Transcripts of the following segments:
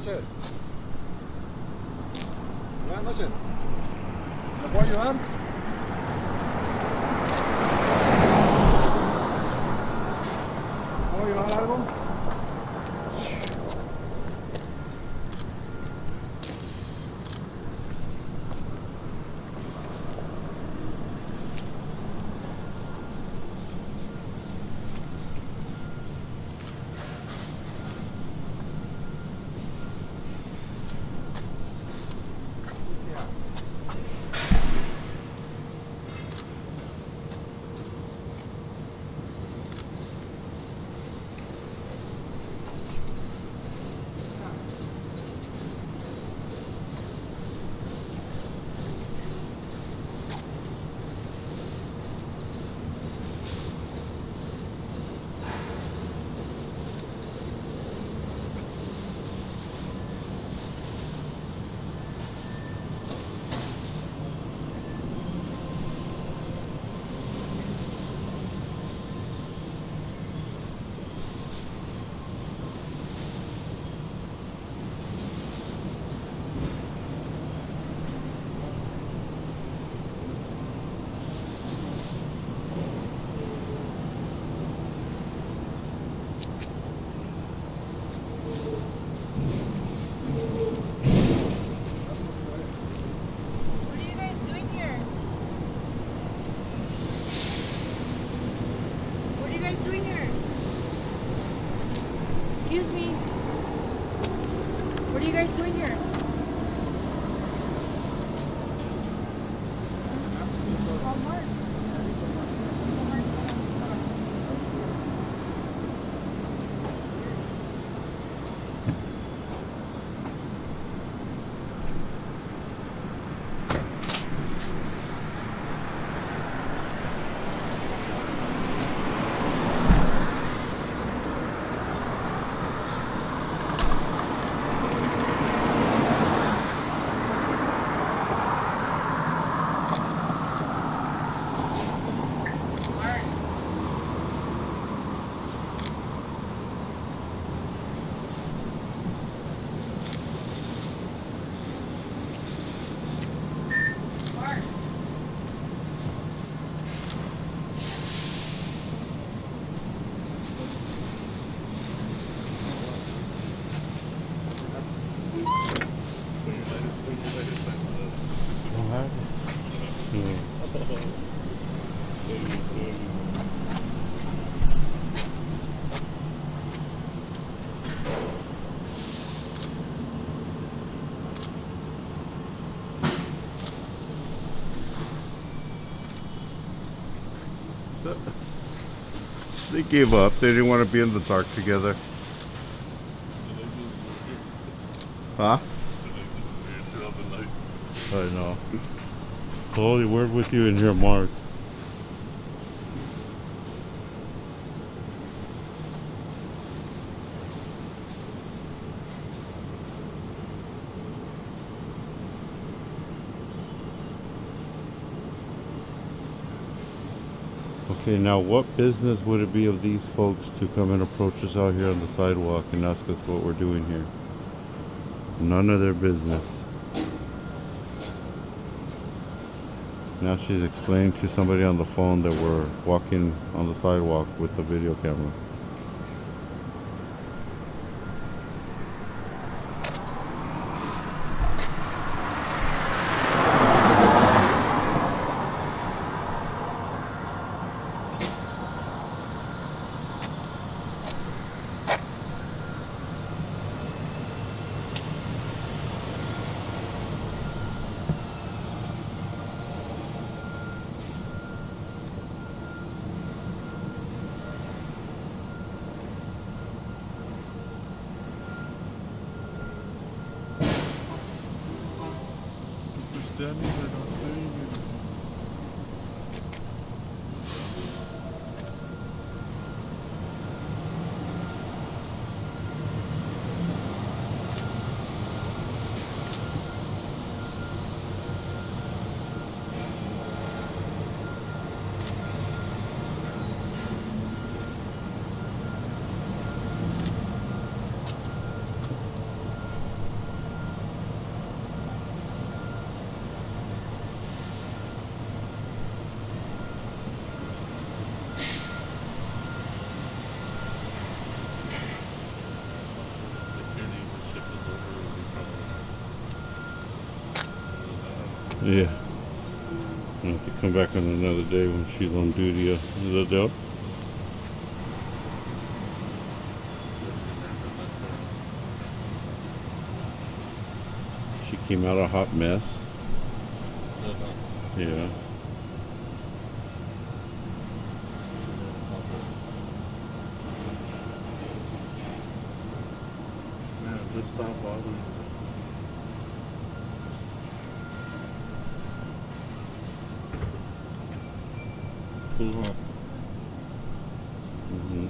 noches. Buenas noches. ¿Me puedo ayudar? ¿Puedo ayudar algo? Excuse me. What are you guys doing here? They gave up. They didn't want to be in the dark together. Huh? I know. Holy word with you in here, Mark. Okay, now what business would it be of these folks to come and approach us out here on the sidewalk and ask us what we're doing here? None of their business. Now she's explaining to somebody on the phone that we're walking on the sidewalk with the video camera. Yeah. I'll have to come back on another day when she's on duty. Is that dope? She came out a hot mess. Yeah. Man, just stop bothering. It's cool, huh? Mm-hmm.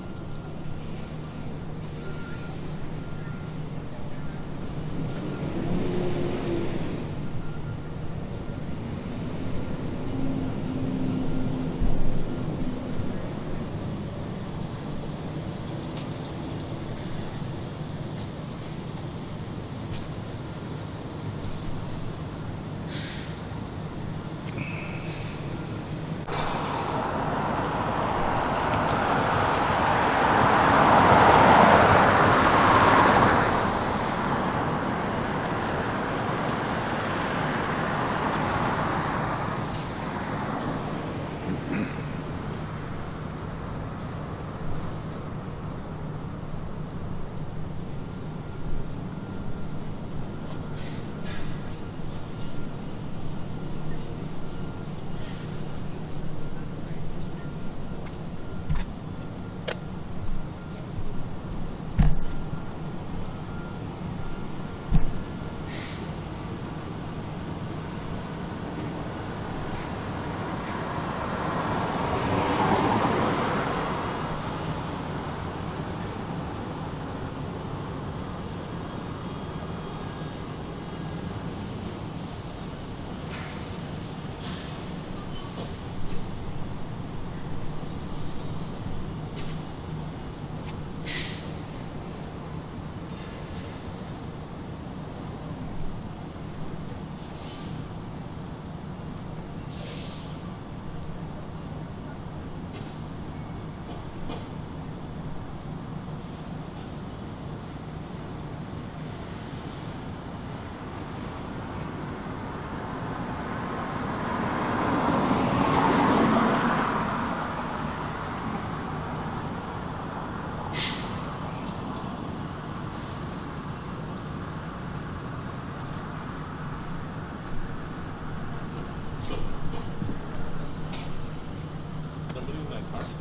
Somebody in that car.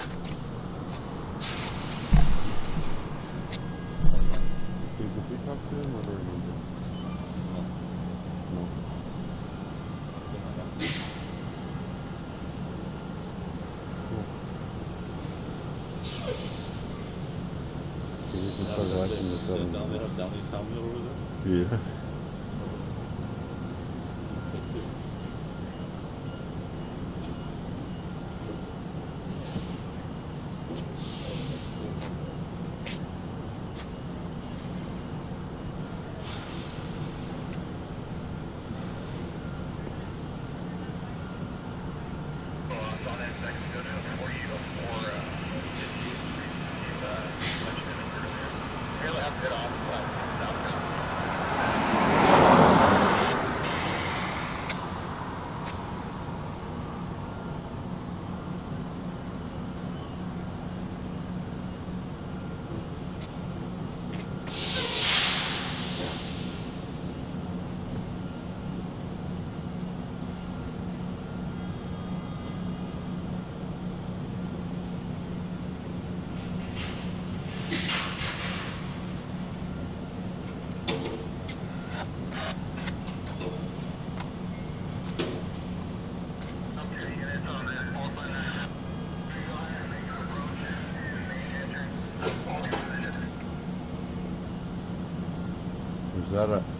Did we talk to him or did we? No. We can start watching this Down other there, one. down East Hamlet over there. Yeah. Is that a...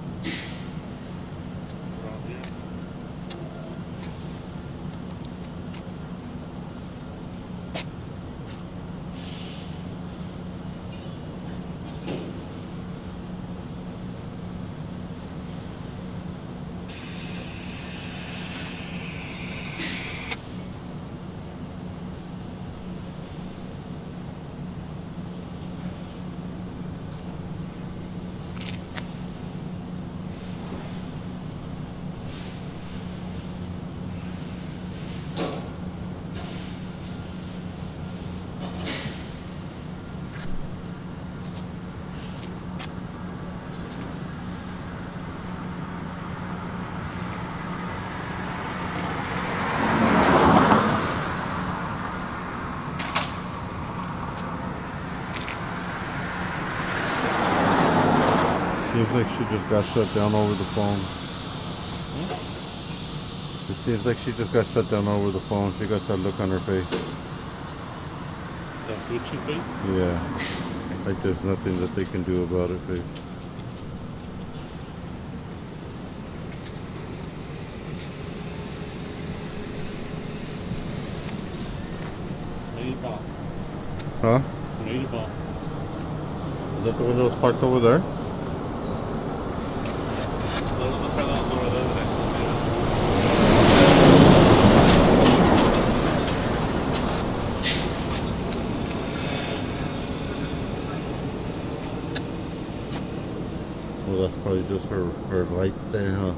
Seems like she just got shut down over the phone. It seems like she just got shut down over the phone. She got that look on her face. That twitchy face? Yeah. Like there's nothing that they can do about it, babe. Ladyball. Huh? Ladyball. Is that the one that was parked over there? Those are the fellows over there that Well, that's probably just her light there, huh?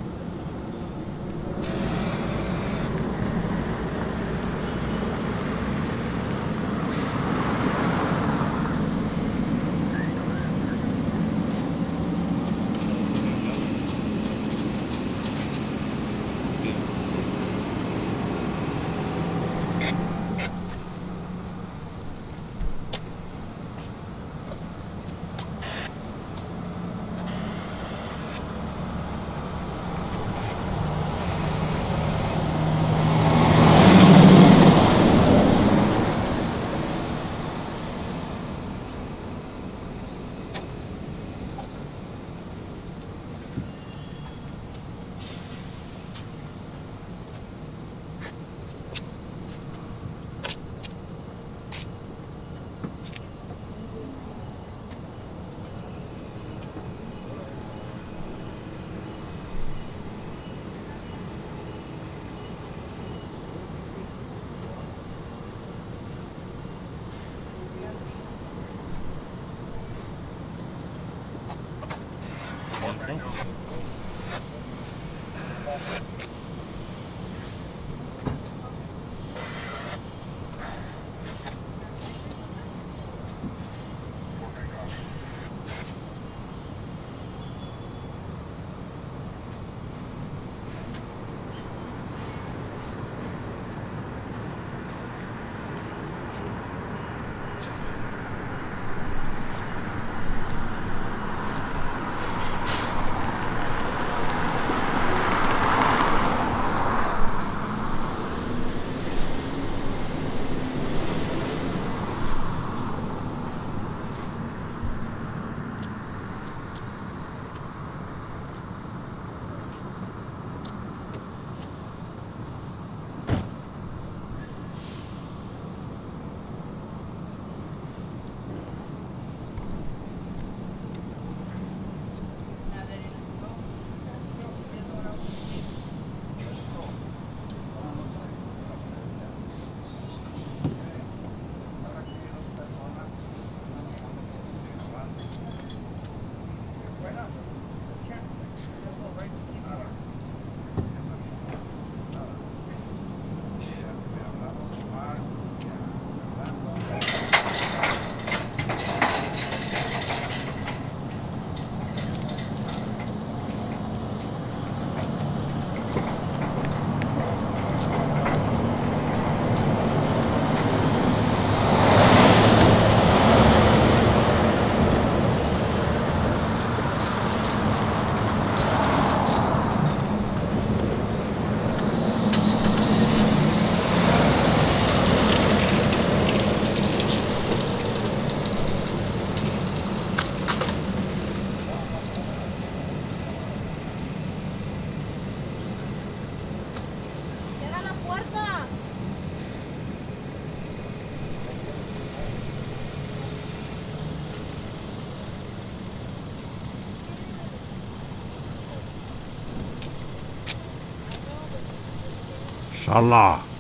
Inshallah.